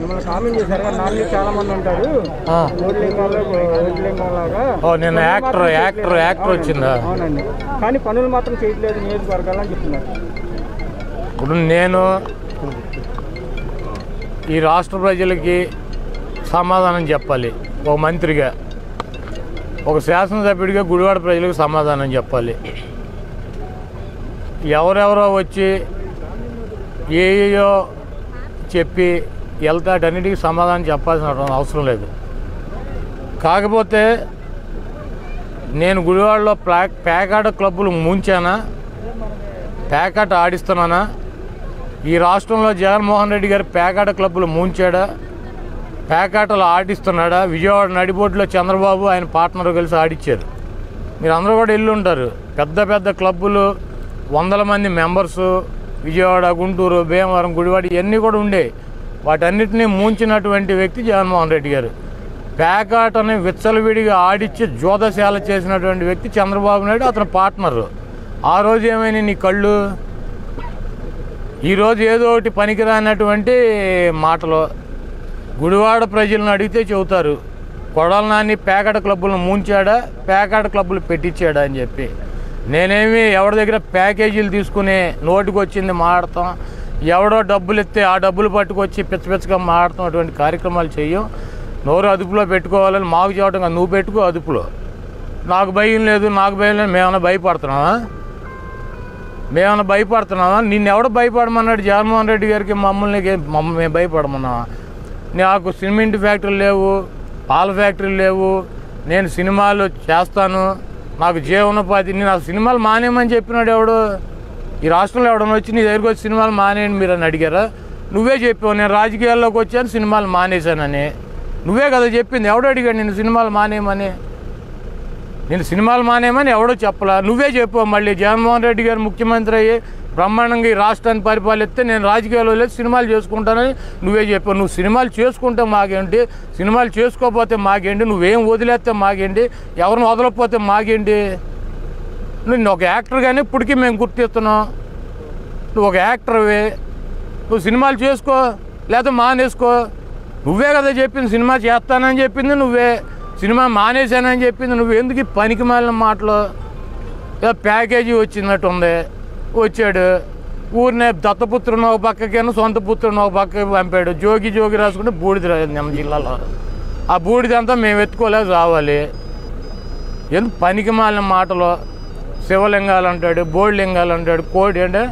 మిమ్మల్ని కామెంట్ చేశారు కదా, నాలుగు చాలా మంది ఉంటారు నేను యాక్టర్ వచ్చిందా? అవునండి, కానీ పనులు మాత్రం చేయట్లేదు నియోజకవర్గాలని చెప్తున్నారు. ఇప్పుడు నేను ఈ రాష్ట్ర ప్రజలకి సమాధానం చెప్పాలి, ఒక మంత్రిగా, ఒక శాసనసభ్యుడిగా గుడివాడ ప్రజలకు సమాధానం చెప్పాలి. ఎవరెవరో వచ్చి ఏయో చెప్పి వెళ్తాటన్నిటికీ సమాధానం చెప్పాల్సిన అవసరం లేదు. కాకపోతే నేను గుడివాడలో పేకాట క్లబ్బులు ముంచానా, పేకాట ఆడిస్తున్నానా? ఈ రాష్ట్రంలో జగన్మోహన్ రెడ్డి గారు పేకాట క్లబ్బులు ముంచాడా, పేకాటలు ఆడిస్తున్నాడా? విజయవాడ నడిబొడ్డులో చంద్రబాబు ఆయన పార్ట్నర్ కలిసి ఆడిచ్చారు. మీరు అందరూ కూడా వెళ్ళి ఉంటారు. పెద్ద పెద్ద క్లబ్బులు, వందల మంది మెంబర్సు, విజయవాడ, గుంటూరు, భీమవరం, గుడివాడ ఇవన్నీ కూడా ఉండే. వాటన్నిటినీ ముంచినటువంటి వ్యక్తి జగన్మోహన్ రెడ్డి గారు. పేకాటని విచ్చలవిడిగా ఆడిచ్చి జోదశాల చేసినటువంటి వ్యక్తి చంద్రబాబు నాయుడు, అతని పార్ట్నరు. ఆ రోజు ఏమైనా నీ కళ్ళు? ఈరోజు ఏదో ఒకటి పనికిరానటువంటి మాటలు గుడివాడ ప్రజలను అడిగితే చెబుతారు, కొడాలి నాని పేకాట క్లబ్బులను ముంచాడా, పేకాట క్లబ్బులు పెట్టించాడా అని చెప్పి. నేనేమి ఎవరి దగ్గర ప్యాకేజీలు తీసుకుని నోటికి వచ్చింది మాడతాం, ఎవడో డబ్బులు ఇస్తే ఆ డబ్బులు పట్టుకొచ్చి పిచ్చపిచ్చగా మాడతాం, అటువంటి కార్యక్రమాలు చెయ్యం. నోరు అదుపులో పెట్టుకోవాలని మాకు చెప్పడం కాదు, నువ్వు పెట్టుకో అదుపులో. నాకు భయం లేదు, నాకు భయం లేదు. మేమన్నా భయపడుతున్నావా? నిన్ను ఎవడో భయపడమన్నాడు? జగన్మోహన్ రెడ్డి గారికి మమ్మల్ని మేము భయపడమన్నావా? నాకు సిమెంట్ ఫ్యాక్టరీలు లేవు, పాల ఫ్యాక్టరీలు లేవు, నేను సినిమాలు చేస్తాను, నాకు జీవనోపాధి. నేను ఆ సినిమాలు మానేయమని చెప్పినాడు ఎవడు? ఈ రాష్ట్రంలో ఎవడన్నా వచ్చి నీ దగ్గరికి వచ్చి సినిమాలు మానేయండి మీరు అని అడిగారా? నువ్వే చెప్పావు నేను రాజకీయాల్లోకి వచ్చాను సినిమాలు మానేశానని. నువ్వే కదా చెప్పింది. ఎవడో అడిగాడు నేను సినిమాలు మానేయమని? నేను సినిమాలు మానేయమని ఎవడో చెప్పలా, నువ్వే చెప్పావు. మళ్ళీ జగన్మోహన్ రెడ్డి గారు ముఖ్యమంత్రి అయ్యి బ్రహ్మాండంగా ఈ రాష్ట్రాన్ని పరిపాలిస్తే నేను రాజకీయాల్లో లేదు సినిమాలు చేసుకుంటానని నువ్వే చెప్పావు. నువ్వు సినిమాలు చేసుకుంటే మాకేంటి, సినిమాలు చేసుకోకపోతే మాకేంటి, నువ్వేం వదిలేస్తే మాకేంటి, ఎవరిని వదలకపోతే మాకేంటి? నువ్వు ఒక యాక్టర్గానే ఇప్పటికీ మేము గుర్తిస్తున్నాం. నువ్వు ఒక యాక్టర్వే, నువ్వు సినిమాలు చేసుకో లేకపోతే మానేసుకో. నువ్వే కదా చెప్పింది, సినిమా చేస్తానని చెప్పింది నువ్వే, సినిమా మానేశానని చెప్పింది నువ్వు. ఎందుకు పనికి మాలిన మాటలు? ప్యాకేజీ వచ్చినట్టు ఉంది, వచ్చాడు ఊరినే దత్తపుత్రుని ఒక పక్కకేనో సొంత పుత్రుని ఒక పక్కకి పంపాడు. జోగి రాసుకుంటే బూడిద నెమ్మ జిల్లాలో. ఆ బూడిదంతా మేము ఎత్తుకోలేక రావాలి. ఎందుకు పనికి మాలిన మాటలు? శివలింగాలు అంటాడు, బోడి లింగాలు అంటాడు, కోడి అంటే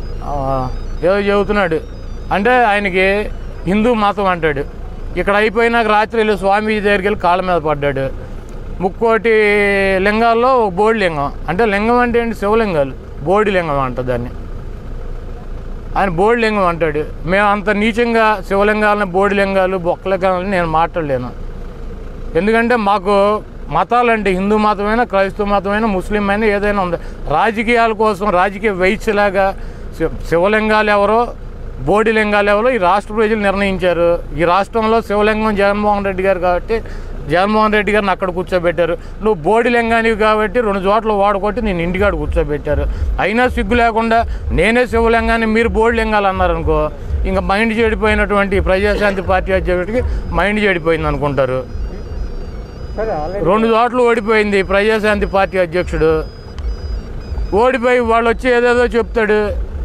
ఏదో చెబుతున్నాడు. అంటే ఆయనకి హిందూ మతం అంటాడు. ఇక్కడ అయిపోయినాక రాత్రి వెళ్ళి స్వామీజీ దగ్గరికి వెళ్ళి కాళ్ళ మీద పడ్డాడు. 30 లింగాల్లో బోడి లింగం అంటే, లింగం అంటే ఏంటి? శివలింగాలు, బోడి లింగం అంట దాన్ని. ఆయన బోడి లింగం అంటాడు. మేము అంత నీచంగా శివలింగాలని, బోడి లింగాలు, బొక్కలింగాలని నేను మాట్లాడలేను. ఎందుకంటే మాకు మతాలంటే హిందూ మతమైనా, క్రైస్తవ మతమైనా, ముస్లిం అయినా ఏదైనా ఉంది. రాజకీయాల కోసం రాజకీయ వైశ్యలాగా శివలింగాలు ఎవరో, బోడి లింగాలు ఎవరో ఈ రాష్ట్ర ప్రజలు నిర్ణయించారు. ఈ రాష్ట్రంలో శివలింగం జగన్మోహన్ రెడ్డి గారు కాబట్టి జగన్మోహన్ రెడ్డి గారిని అక్కడ కూర్చోబెట్టారు. నువ్వు బోడి లింగానివి కాబట్టి 2 చోట్ల వాడుకొట్టి నేను ఇంటికాడ కూర్చోబెట్టారు. అయినా సిగ్గు లేకుండా నేనే శివలింగాన్ని మీరు బోడి లింగాలు అన్నారనుకో, ఇంకా మైండ్ చెడిపోయినటువంటి ప్రజాశాంతి పార్టీ అధ్యక్షుడికి మైండ్ చెడిపోయింది అనుకుంటారు. 2 చోట్ల ఓడిపోయింది ప్రజాశాంతి పార్టీ అధ్యక్షుడు. ఓడిపోయి వాళ్ళు వచ్చి ఏదేదో చెప్తాడు.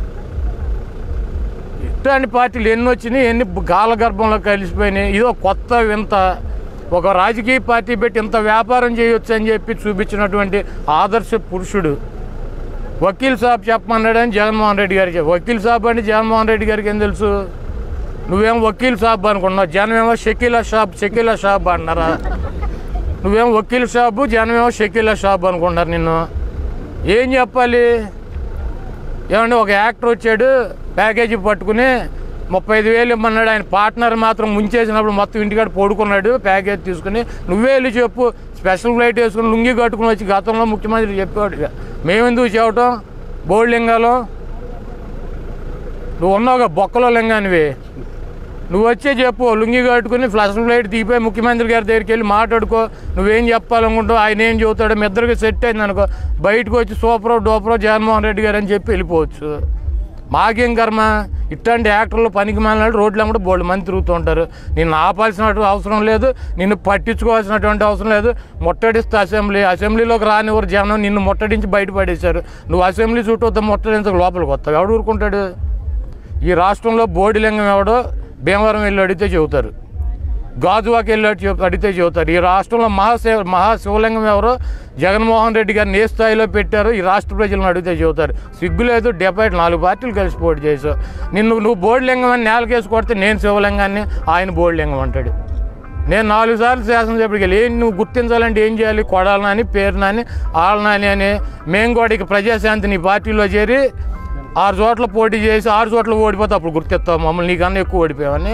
ఇట్లాంటి పార్టీలు ఎన్ని వచ్చినాయి, ఎన్ని గాలగర్భంలో కలిసిపోయినాయి. ఇదో కొత్త వింత. ఒక రాజకీయ పార్టీ పెట్టి ఇంత వ్యాపారం చేయొచ్చు అని చెప్పి చూపించినటువంటి ఆదర్శ పురుషుడు. వకీల్ సాబ్ చెప్పమన్నాడని జగన్మోహన్ రెడ్డి గారికి. వకీల్ సాబ్ అంటే జగన్మోహన్ రెడ్డి గారికి ఏం తెలుసు? నువ్వేమో వకీల్ సాబ్ అనుకున్నావు, జనమేమో షకీలా షాబ్ అన్నారా? నువ్వేమో వకీల్ షాబు, జనమేమో షకీలా షాబ్ అనుకుంటున్నారు నిన్ను. ఏం చెప్పాలి? ఏమంటే ఒక యాక్టర్ వచ్చాడు ప్యాకేజీ పట్టుకుని 35,000 ఇమ్మన్నాడు. ఆయన పార్ట్నర్ మాత్రం ముంచేసినప్పుడు మొత్తం ఇంటికాడ పడుకున్నాడు ప్యాకేజ్ తీసుకుని. నువ్వే వెళ్ళి చెప్పు, స్పెషల్ ఫ్లైట్ వేసుకుని లుంగి కట్టుకుని వచ్చి గతంలో ముఖ్యమంత్రి చెప్పాడు. మేమెందుకు చెప్పటం? బోడి లింగాలు నువ్వు ఉన్నావుగా, బొక్కలో లింగానివి. నువ్వు వచ్చే చెప్పు, లుంగి కట్టుకుని స్పెషల్ ఫ్లైట్ దిగిపోయి ముఖ్యమంత్రి గారి దగ్గరికి వెళ్ళి మాట్లాడుకో. నువ్వేం చెప్పాలనుకుంటావు, ఆయన ఏం చెబుతాడో మీ ఇద్దరికి సెట్ అయింది అనుకో, బయటకు వచ్చి సూపరో డోపరో జగన్మోహన్ రెడ్డి గారు అని చెప్పి వెళ్ళిపోవచ్చు. మాకేం కర్మ? ఇట్లాంటి యాక్టర్లు పనికి మాలినాడు రోడ్లు అమ్మడు బోల్డ్ మంది తిరుగుతూ ఉంటారు. నిన్ను ఆపాల్సిన అవసరం లేదు, నిన్ను పట్టించుకోవాల్సినటువంటి అవసరం లేదు. ముట్టడిస్తే అసెంబ్లీలోకి రానివారు జనం, నిన్ను ముట్టడించి బయటపడేశారు. నువ్వు అసెంబ్లీ చుట్టూ ముట్టడించక లోపలికి వస్తావు. ఎవడు ఊరుకుంటాడు? ఈ రాష్ట్రంలో బోడిలింగం ఎవడో భీమవరం వెళ్ళి అడిగితే చెబుతారు, గాజువాకి వెళ్ళి అడిగితే చెబుతారు. ఈ రాష్ట్రంలో మహాశివలింగం ఎవరో జగన్మోహన్ రెడ్డి గారిని ఏ స్థాయిలో పెట్టారో ఈ రాష్ట్ర ప్రజలను అడిగితే చెబుతారు. సిగ్గులేదు, 4 పార్టీలు కలిసి పోటీ చేసావు. నువ్వు బోడిలింగం అని నేలకేసి కొడితే నేను శివలింగాన్ని, ఆయన బోడిలింగం అంటాడు. నేను 4 సార్లు శాసనసభ్యుడికి వెళ్ళి నువ్వు గుర్తించాలంటే ఏం చేయాలి? కొడాలని, పేరునాని, ఆళ్ళనాని అని మేము కూడా ఇక ప్రజాశాంతి నీ పార్టీలో చేరి 6 చోట్ల పోటీ చేసి 6 చోట్ల ఓడిపోతే అప్పుడు గుర్తిస్తావు మమ్మల్ని, నీకన్నా ఎక్కువ ఓడిపోయావని.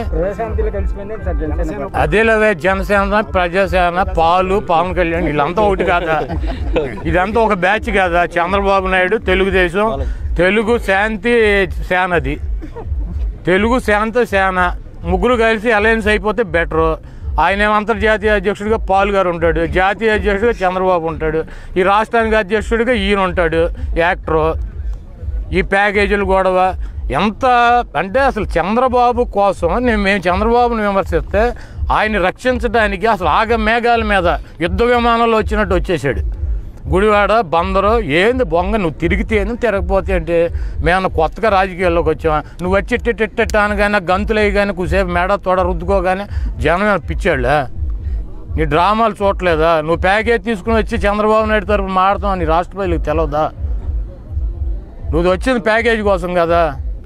అదేలేవే జనసేన, ప్రజాసేన, పవన్ కళ్యాణ్ వీళ్ళంతా ఒకటి కాదా? ఇదంతా ఒక బ్యాచ్ కాదా? చంద్రబాబు నాయుడు, తెలుగుదేశం, తెలుగు శాంతి సేనది, తెలుగు శాంతి సేన ముగ్గురు కలిసి అలయన్స్ అయిపోతే బెటరు. ఆయన అంతర్జాతీయ అధ్యక్షుడిగా పాల్ గారు ఉంటాడు, జాతీయ అధ్యక్షుడిగా చంద్రబాబు ఉంటాడు, ఈ రాష్ట్రానికి అధ్యక్షుడిగా ఈయన ఉంటాడు యాక్టరు. ఈ ప్యాకేజీలు గొడవ ఎంత అంటే అసలు చంద్రబాబు కోసం మేము చంద్రబాబుని విమర్శిస్తే ఆయన్ని రక్షించడానికి అసలు మేఘాల మీద యుద్ధ విమానంలో వచ్చినట్టు వచ్చేసాడు. గుడివాడ బందరు ఏంది బొంగ, నువ్వు తిరిగితే ఏంది తిరగపోతే అంటే మేము కొత్తగా రాజకీయాల్లోకి వచ్చావా? నువ్వు వచ్చి ఇట్టని కానీ గంతులు కానీ కుసేపు మేడ తోడ రుద్దుకోగానే జనం పిచ్చాళ్ళా? నీ డ్రామాలు చూడలేదా? నువ్వు ప్యాకేజ్ తీసుకుని వచ్చి చంద్రబాబు నాయుడు తరపున మాడతావు, నీ రాష్ట్ర ప్రజలకు తెలవదా? నువ్వు వచ్చింది ప్యాకేజ్ కోసం కదా.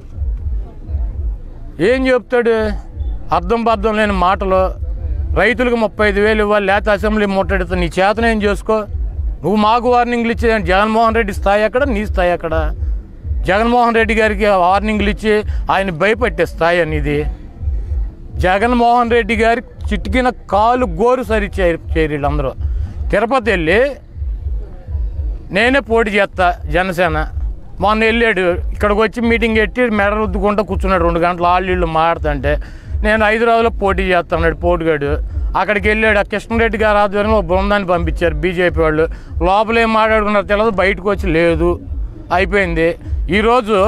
ఏం చెప్తాడు? అర్థం పర్థం లేని మాటలు. రైతులకు 35,000 ఇవ్వాలి, లేకపోతే అసెంబ్లీ ముట్టడితే నీ చేతనేం చేసుకో. నువ్వు మాకు వార్నింగ్లు ఇచ్చే జగన్మోహన్ రెడ్డి స్థాయి ఎక్కడ, నీ స్థాయి ఎక్కడ? జగన్మోహన్ రెడ్డి గారికి వార్నింగ్లు ఇచ్చి ఆయన భయపెట్టే స్థాయి అనేది. జగన్మోహన్ రెడ్డి గారి చిటికిన కాలు గోరు సరి చేయరు వీళ్ళందరూ. తిరుపతి వెళ్ళి నేనే పోటీ చేస్తా జనసేన మొన్న వెళ్ళాడు, ఇక్కడికి వచ్చి మీటింగ్ పెట్టి మెడ రుద్దుకుంటూ కూర్చున్నాడు 2 గంటలు ఆళ్ళు మాడుతుంటే. నేను హైదరాబాద్లో పోటీ చేస్తున్నాడు పోటీగాడు. అక్కడికి వెళ్ళాడు, కృష్ణారెడ్డి గారు ఆధ్వర్యంలో ఒక బృందాన్ని పంపించారు బీజేపీ వాళ్ళు. లోపల ఏం మాట్లాడుకున్నారో తెలియదు, బయటకు వచ్చి లేదు, అయిపోయింది. ఈరోజు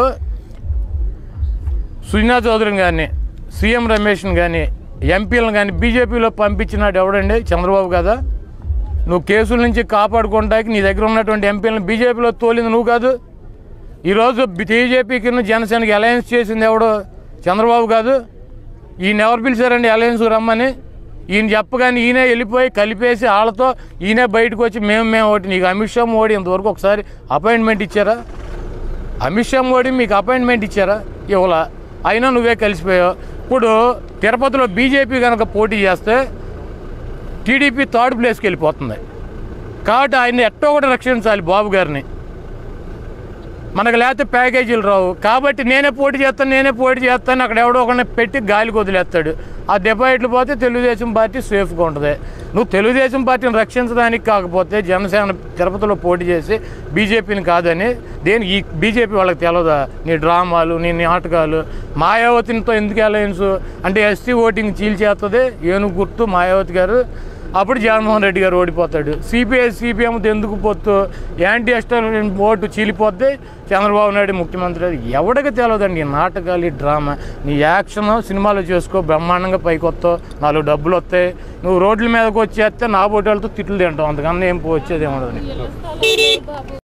సుజనా చౌదరిని కానీ, సీఎం రమేష్ని కానీ, ఎంపీలను కానీ బీజేపీలో పంపించినాడు ఎవడండి? చంద్రబాబు కదా. నువ్వు కేసుల నుంచి కాపాడుకోవడానికి నీ దగ్గర ఉన్నటువంటి ఎంపీలను బీజేపీలో తోలింది నువ్వు కాదు. ఈరోజు బీజేపీకి జనసేనకి అలయన్స్ చేసింది ఎవడు? చంద్రబాబు కాదు. ఈయన ఎవరు పిలిచారండి అలయన్స్ రమ్మని? ఈయన చెప్పగానే ఈయనే వెళ్ళిపోయి కలిపేసి వాళ్ళతో ఈయనే బయటకు వచ్చి మేము ఒకటి. నీకు అమిత్ షా మోడీ ఇంతవరకు ఒకసారి అపాయింట్మెంట్ ఇచ్చారా? అమిత్ షా మోడీ మీకు అపాయింట్మెంట్ ఇచ్చారా? ఇవ్వలా. అయినా నువ్వే కలిసిపోయావు. ఇప్పుడు తిరుపతిలో బీజేపీ కనుక పోటీ చేస్తే టీడీపీ 3rd ప్లేస్కి వెళ్ళిపోతుంది. కాబట్టి ఆయన ఎట్టో ఒకటి రక్షించాలి బాబు గారిని. మనకు లేకపోతే ప్యాకేజీలు రావు. కాబట్టి నేనే పోటీ చేస్తాను అక్కడ ఎవడో ఒకరిని పెట్టి గాలికి వదిలేస్తాడు. ఆ డిపాజిట్లు పోతే తెలుగుదేశం పార్టీ సేఫ్గా ఉంటుంది. నువ్వు తెలుగుదేశం పార్టీని రక్షించడానికి కాకపోతే జనసేన తిరుపతిలో పోటీ చేసి బీజేపీని కాదని ఈ బీజేపీ వాళ్ళకి తెలవదా? నీ డ్రామాలు, నీ నాటకాలు. మాయావతితో ఎందుకు అలయన్స్ అంటే ఎస్సీ ఓటింగ్ చీల్చేస్తుంది ఏనుగు గుర్తు మాయావతి గారు. అప్పుడు జగన్మోహన్ రెడ్డి గారు ఓడిపోతాడు. సిపిఎంతో ఎందుకు పొత్తు? యాంటీ ఎస్టాబ్లిష్మెంట్ ఓటు చీలిపోద్ది, చంద్రబాబు నాయుడు ముఖ్యమంత్రి. ఎవడికి తెలియదండి ఈ నాటకాలు, ఈ డ్రామా. నీ యాక్షన్ సినిమాలు చేసుకో, బ్రహ్మాండంగా పైకి వస్తావు, 4 డబ్బులు వస్తాయి. నువ్వు రోడ్ల మీదకి వచ్చేస్తే నా బోటలతో తిట్లు తింటావు, అంతకన్నా ఏం వచ్చేది ఏమన్నది.